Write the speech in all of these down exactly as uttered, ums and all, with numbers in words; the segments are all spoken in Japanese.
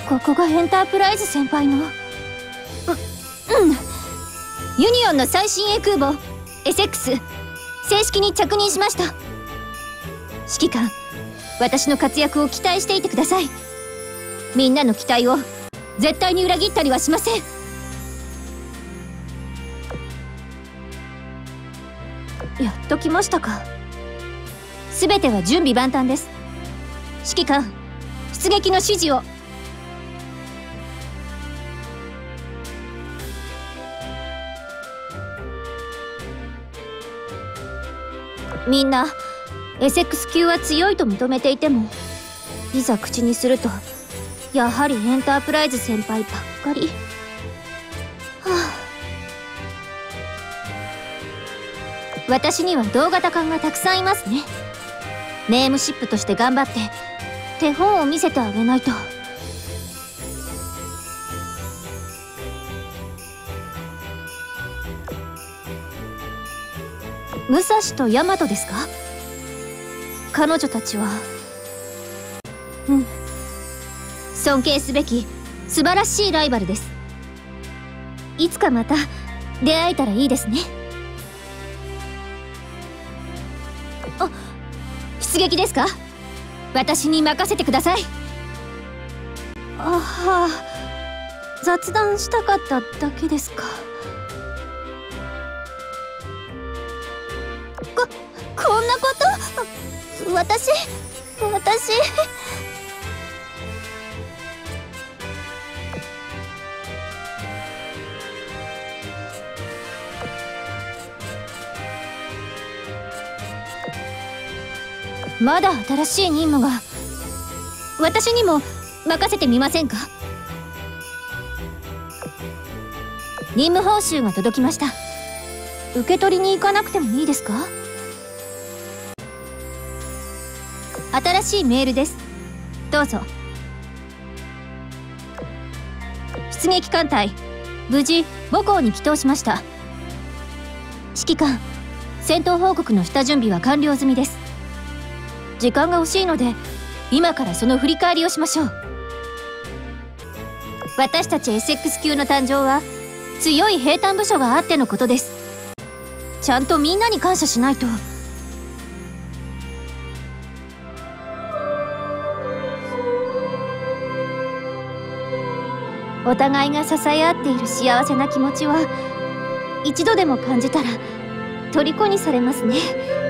ここがエンタープライズ先輩のう、うん、ユニオンの最新鋭空母 エスエックス 正式に着任しました。指揮官、私の活躍を期待していてください。みんなの期待を絶対に裏切ったりはしません。やっと来ましたか。全ては準備万端です。指揮官、出撃の指示を。みんな エスエックス 級は強いと認めていても、いざ口にするとやはりエンタープライズ先輩ばっかり。はあ、私には同型艦がたくさんいますね。ネームシップとして頑張って手本を見せてあげないと。武蔵と大和ですか？彼女たちは、うん、尊敬すべき素晴らしいライバルです。いつかまた出会えたらいいですね。あ、出撃ですか？私に任せてください。あはあ、雑談したかっただけですか。こ、こんなこと、私、私。まだ新しい任務が。私にも任せてみませんか？任務報酬が届きました。受け取りに行かなくてもいいですか？新しいメールです。どうぞ。出撃艦隊無事母港に帰投しました。指揮官、戦闘報告の下準備は完了済みです。時間が惜しいので今からその振り返りをしましょう。私たち エスエックス 級の誕生は強い兵隊部署があってのことです。ちゃんとみんなに感謝しないと。お互いが支え合っている幸せな気持ちは一度でも感じたら虜にされますね。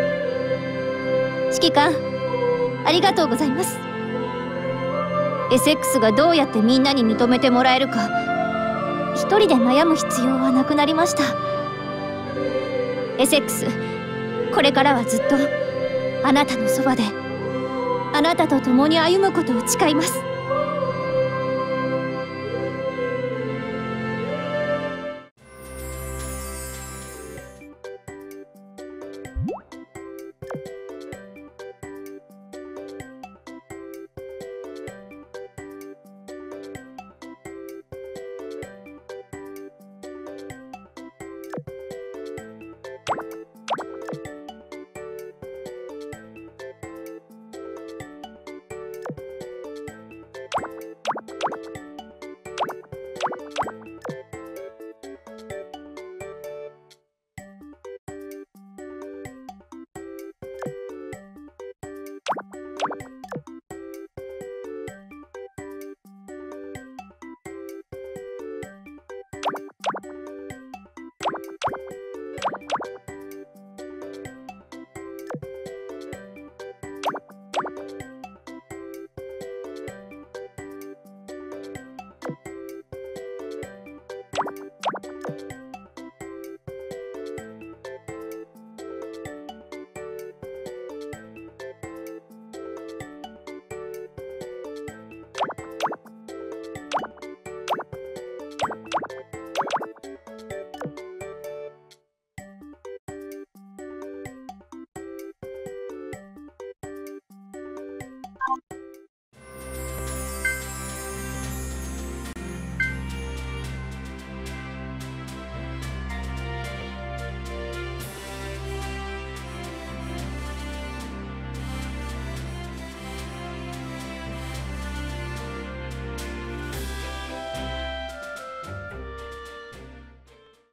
指揮官、ありがとうございます。 エスエックス がどうやってみんなに認めてもらえるか一人で悩む必要はなくなりました。 エスエックス、これからはずっとあなたのそばであなたと共に歩むことを誓います。